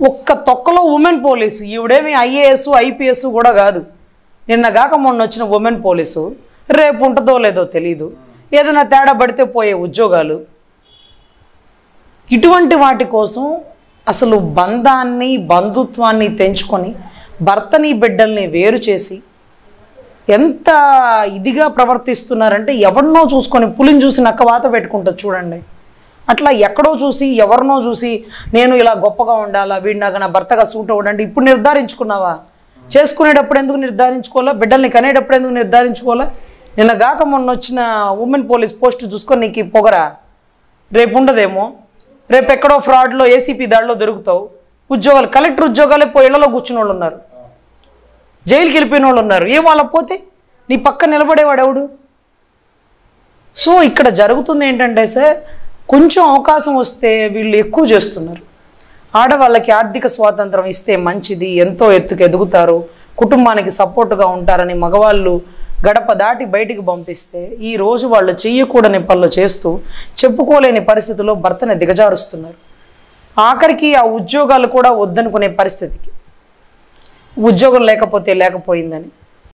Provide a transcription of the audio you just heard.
ఒక్క తొక్కలో women police, ఈవిడేమి ఐఏఎస్ ఐపీఎస్ కూడా కాదు. నిన్నగాక మొన్న వచ్చిన ఉమెన్ పోలీసు, రేపు ఉంటుందో లేదో తెలీదు. ఏదైనా తేడా పడితే పోయే ఉద్యోగాలు. ఇటువంటి వాటి కోసం అసలు బంధాన్ని బంధుత్వాన్ని తెంచుకొని భర్తని బిడ్డల్ని వేరు చేసి ఎంత ఇదిగా ప్రవర్తిస్తున్నారంటే, ఎవరినో చూసుకొని పులిని చూసి నక్క వాత పెట్టుకుంటుంది చూడండి. అట్లా ఎక్కడో చూసి ఎవరినో చూసి నేను ఇలా గొప్పగా ఉండాలా, వీడు నాకు నా భర్తగా సూట్ అవ్వడండి. ఇప్పుడు నిర్ధారించుకున్నావా? చేసుకునేటప్పుడు ఎందుకు నిర్ధారించుకోవాలా? బిడ్డల్ని కనేటప్పుడు ఎందుకు నిర్ధారించుకోవాలా? నిన్నగాక మొన్న వచ్చిన ఉమెన్ పోలీస్ పోస్ట్ చూసుకొని నీకు పొగరా? రేపు ఉండదేమో, రేపు ఎక్కడో ఫ్రాడ్లో ఏసీపీ దాడిలో దొరుకుతావు. ఉద్యోగాలు, కలెక్టర్ ఉద్యోగాలే పోయి ఇళ్లలో కూర్చున్న వాళ్ళు ఉన్నారు, జైలుకి వెళ్ళిపోయిన వాళ్ళు ఉన్నారు. ఏం వాళ్ళ పోతే నీ పక్క నిలబడేవాడు ఎవడు? సో ఇక్కడ జరుగుతుంది ఏంటంటే సార్, కొంచెం అవకాశం వస్తే వీళ్ళు ఎక్కువ చేస్తున్నారు. ఆడవాళ్ళకి ఆర్థిక స్వాతంత్రం ఇస్తే మంచిది, ఎంతో ఎత్తుకు ఎదుగుతారు, కుటుంబానికి సపోర్టుగా ఉంటారని మగవాళ్ళు గడప దాటి బయటికి పంపిస్తే ఈరోజు వాళ్ళు చెయ్యకూడని పనులు చేస్తూ చెప్పుకోలేని పరిస్థితుల్లో భర్తని దిగజారుస్తున్నారు. ఆఖరికి ఆ ఉద్యోగాలు కూడా వద్దనుకునే పరిస్థితికి, ఉద్యోగం లేకపోతే లేకపోయిందని.